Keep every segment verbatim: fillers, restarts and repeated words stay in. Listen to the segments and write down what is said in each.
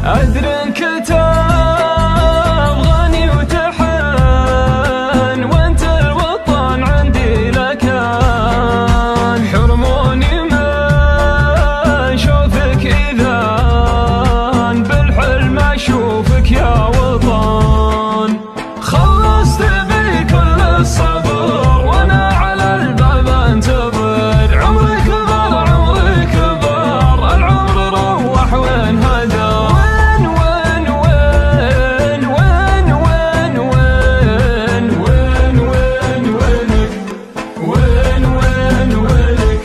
أدري كتاب غني وتحن وانت الوطن عندي لكان حرموني من شوفك إذا بالحلم أشوفك يا وطن. خلصت بي كل الصبر وانا على الباب انتظر. عمري كبر عمري كبر العمر روح وين هدى. وين وين وين وين وين وين وين وينك وين وين وينك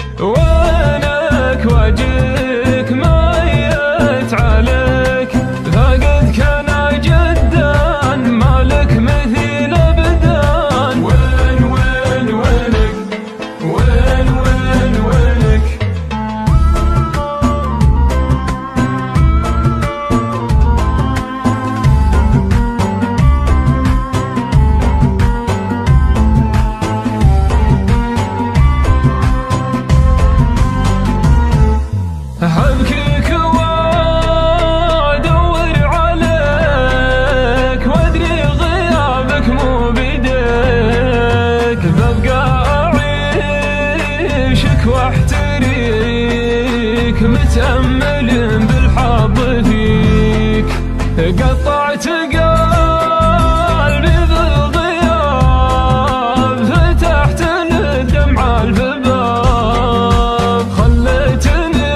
وينك واجيك ميت عليك فقدك انا جدا مالك مثيل ابدان. وين وين وينك وين وين وينك أحبكيك وأدور عليك وأدري غيابك مو بيديك. ببقى أعيشك وأحتريك متأمل بالحظ فيك. قطعت قلبي بالغياب فتحت الدمع الباب. خليتني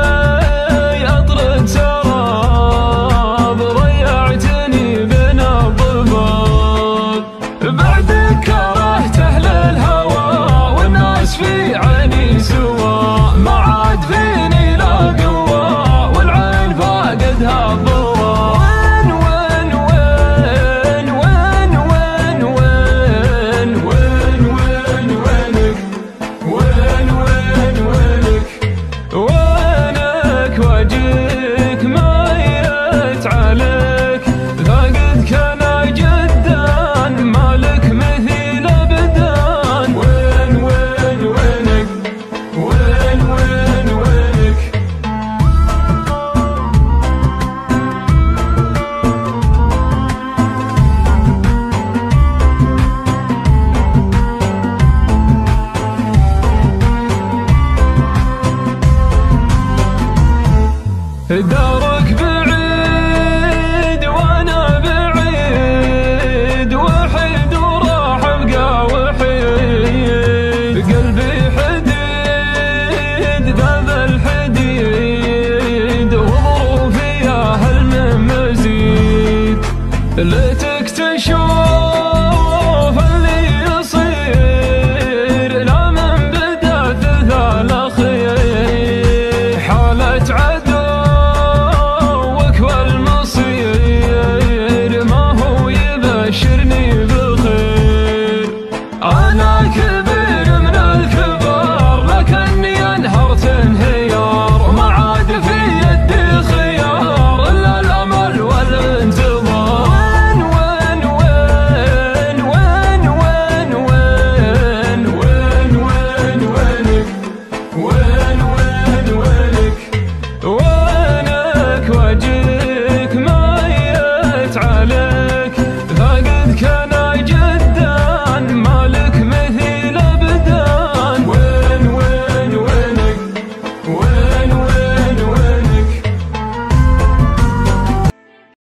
أطرد سراب ضيعتني بين الضباب. بعدك كرهت أهل الهوى والناس في عيني سوا. ما عاد فيني لا قوة والعين فاقدها الضوى. وين وين وين وين وين وين وين وينك وين وين وينك وينك واجيك ميت عليك فقدك انا جدا مالك مثيل ابدان. وين وين وينك وين وين وينك دارك بعيد وانا بعيد وحيد وراح ابقى وحيد. قلبي حديد ذاب الحديد وظروفي يا هل من مزيد.